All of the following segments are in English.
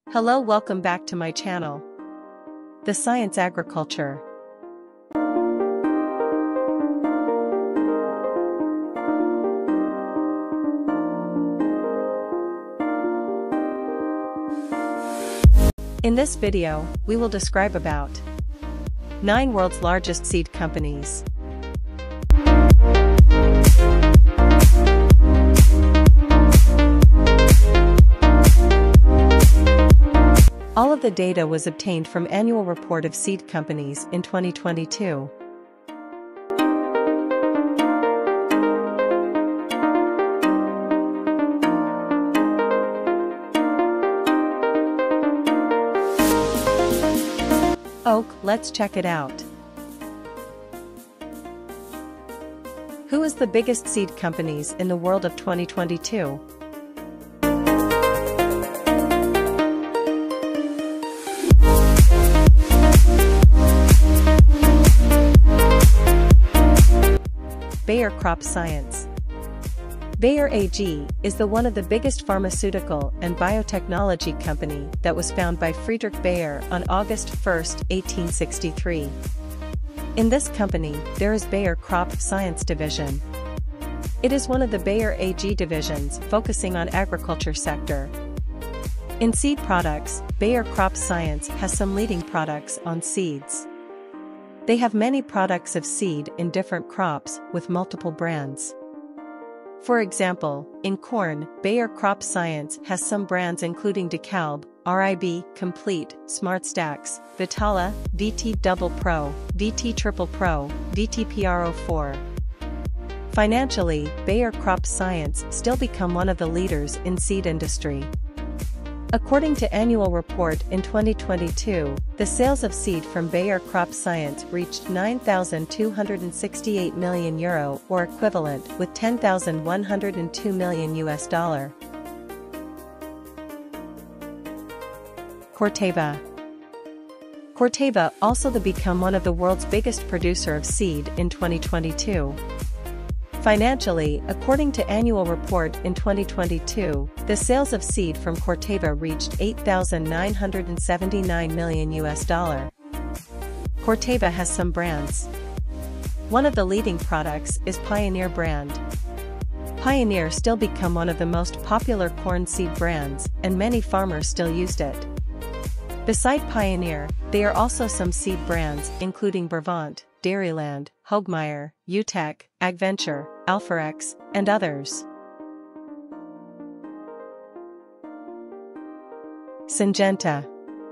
Hello, welcome back to my channel, The Science Agriculture. In this video, we will describe about 9 world's largest seed companies. All of the data was obtained from Annual Report of Seed Companies in 2022. Let's check it out. Who is the biggest seed companies in the world of 2022? Bayer Crop Science. Bayer AG is one of the biggest pharmaceutical and biotechnology company that was founded by Friedrich Bayer on August 1, 1863. In this company, there is Bayer Crop Science Division. It is one of the Bayer AG divisions focusing on agriculture sector. In seed products, Bayer Crop Science has some leading products on seeds. They have many products of seed in different crops with multiple brands. For example, in corn, Bayer Crop Science has some brands including DeKalb, RIB, Complete, SmartStax, Vitala, VT Double Pro, VT Triple Pro, VT PRO4. Financially, Bayer Crop Science still become one of the leaders in seed industry. According to Annual Report in 2022, the sales of seed from Bayer Crop Science reached €9,268 million or equivalent with $10,102 million. Corteva. Corteva also become one of the world's biggest producer of seed in 2022. Financially, according to Annual Report in 2022, the sales of seed from Corteva reached $8,979 million. Corteva has some brands. One of the leading products is Pioneer brand. Pioneer still become one of the most popular corn seed brands, and many farmers still used it. Beside Pioneer, there are also some seed brands including Brevant, Dairyland, Hoegmeier, UTech, AgVenture, Alpharex, and others. Syngenta.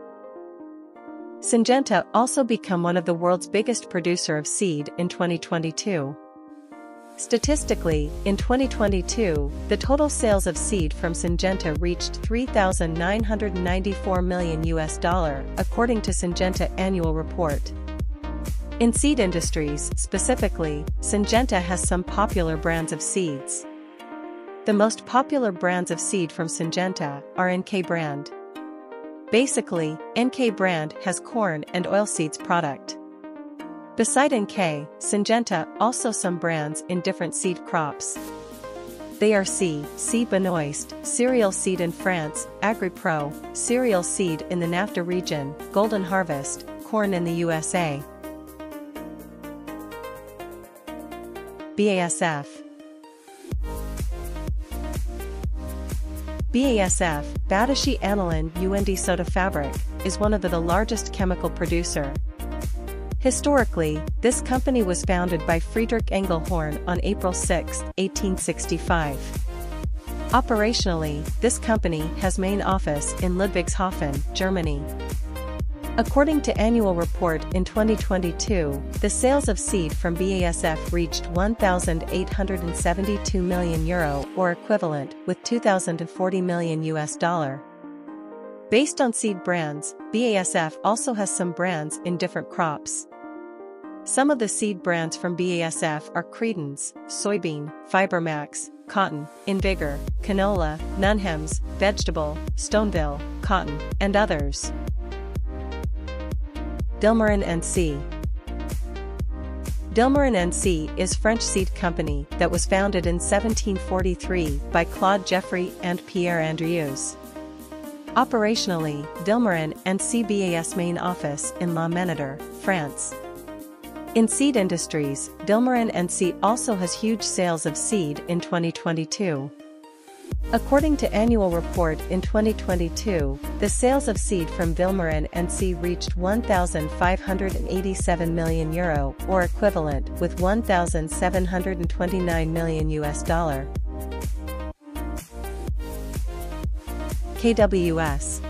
Syngenta also become one of the world's biggest producer of seed in 2022. Statistically, in 2022, the total sales of seed from Syngenta reached $3,994 million, according to Syngenta Annual Report. In seed industries specifically, Syngenta has some popular brands of seeds. The most popular brands of seed from Syngenta are NK brand. Basically, NK brand has corn and oilseeds product. Beside NK, Syngenta also some brands in different seed crops. They are C. Benoist, cereal seed in France, AgriPro, cereal seed in the NAFTA region, Golden Harvest, corn in the USA. BASF. BASF, Badische Aniline und Soda Fabrik, is one of the largest chemical producer. Historically, this company was founded by Friedrich Engelhorn on April 6, 1865. Operationally, this company has main office in Ludwigshafen, Germany. According to Annual Report in 2022, the sales of seed from BASF reached €1,872 million or equivalent with $2,040 million. Based on seed brands, BASF also has some brands in different crops. Some of the seed brands from BASF are Credence, soybean, Fibermax, cotton, Invigor, canola, Nunhems, vegetable, Stoneville, cotton, and others. Dilmarin NC. Dilmarin NC is French seed company that was founded in 1743 by Claude Geoffroy and Pierre Andrieux. Operationally, Vilmorin & Cie BAS main office in La Ménède, France. In seed industries, Vilmorin & Cie also has huge sales of seed in 2022. According to annual report in 2022, the sales of seed from Vilmorin & Cie reached €1,587 million or equivalent with $1,729 million. KWS.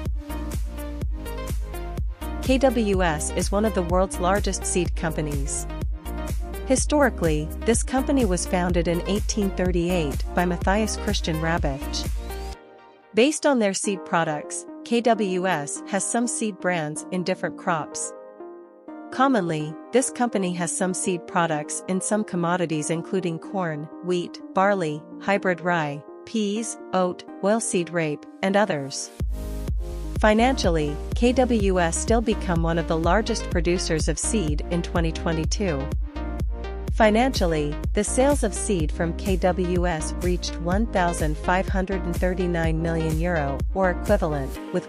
KWS is one of the world's largest seed companies. Historically, this company was founded in 1838 by Matthias Christian Rabich. Based on their seed products, KWS has some seed brands in different crops. Commonly, this company has some seed products in some commodities including corn, wheat, barley, hybrid rye, peas, oat, oilseed rape, and others. Financially, KWS still become one of the largest producers of seed in 2022. Financially, the sales of seed from KWS reached €1,539 million or equivalent with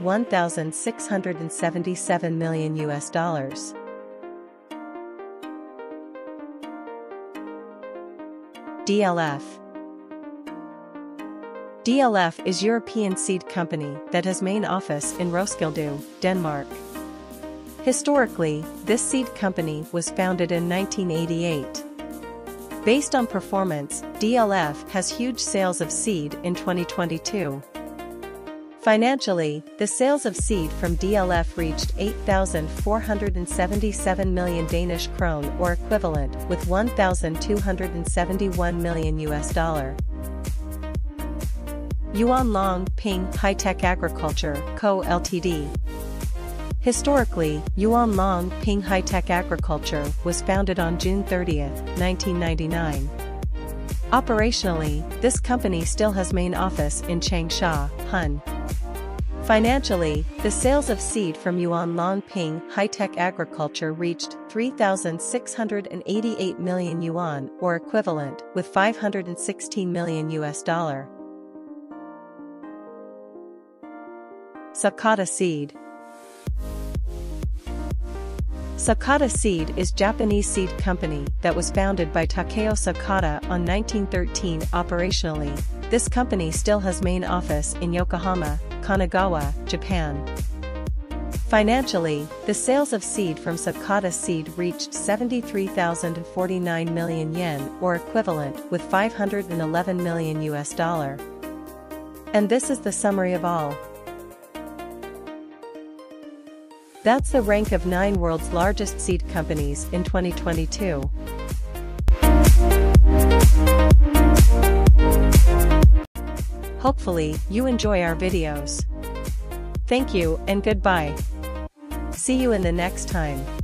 $1,677 million. DLF. DLF is European seed company that has main office in Roskilde, Denmark. Historically, this seed company was founded in 1988. Based on performance, DLF has huge sales of seed in 2022. Financially, the sales of seed from DLF reached 8,477 million Danish krone or equivalent with $1,271 million. Yuan Long Ping High-Tech Agriculture Co., Ltd. Historically, Yuan Long Ping High-Tech Agriculture was founded on June 30, 1999. Operationally, this company still has main office in Changsha, Hun. Financially, the sales of seed from Yuan Long Ping High-Tech Agriculture reached 3,688 million yuan or equivalent with $516 million. Sakata Seed. Sakata Seed is Japanese seed company that was founded by Takeo Sakata on 1913. Operationally, this company still has main office in Yokohama, Kanagawa, Japan. Financially, the sales of seed from Sakata Seed reached 73,049 million yen or equivalent with $511 million. And this is the summary of all. That's the rank of 9 world's largest seed companies in 2022. Hopefully, you enjoy our videos. Thank you and goodbye. See you in the next time.